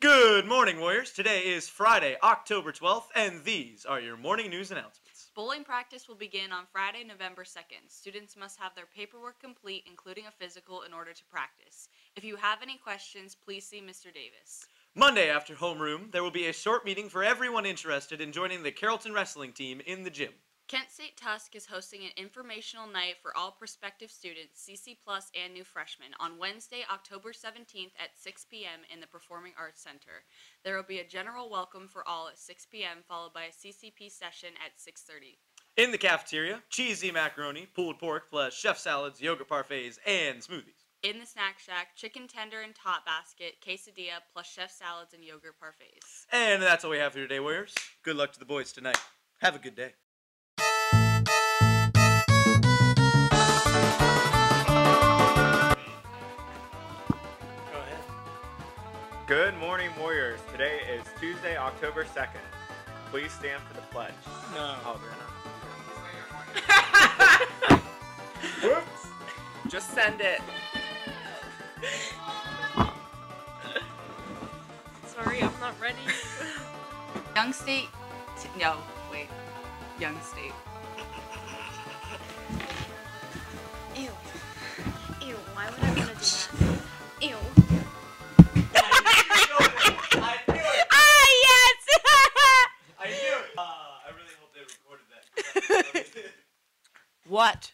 Good morning, Warriors. Today is Friday, October 12th, and these are your morning news announcements. Bowling practice will begin on Friday, November 2nd. Students must have their paperwork complete, including a physical, in order to practice. If you have any questions, please see Mr. Davis. Monday after homeroom, there will be a short meeting for everyone interested in joining the Carrollton wrestling team in the gym. Kent State Tusk is hosting an informational night for all prospective students, CC Plus and new freshmen, on Wednesday, October 17th at 6 p.m. in the Performing Arts Center. There will be a general welcome for all at 6 p.m., followed by a CCP session at 6:30. In the cafeteria, cheesy macaroni, pulled pork plus chef salads, yogurt parfaits, and smoothies. In the snack shack, chicken tender and tot basket, quesadilla, plus chef salads and yogurt parfaits. And that's all we have for today, Warriors. Good luck to the boys tonight. Have a good day. Good morning, Warriors. Today is Tuesday, October 2nd. Please stand for the pledge. No. Oh, they're not. Whoops. Just send it. Sorry, I'm not ready. Young State... No, wait. Young State. Ew. Ew, why would I want to do that? Ew. I knew it! I really hope they recorded that. What?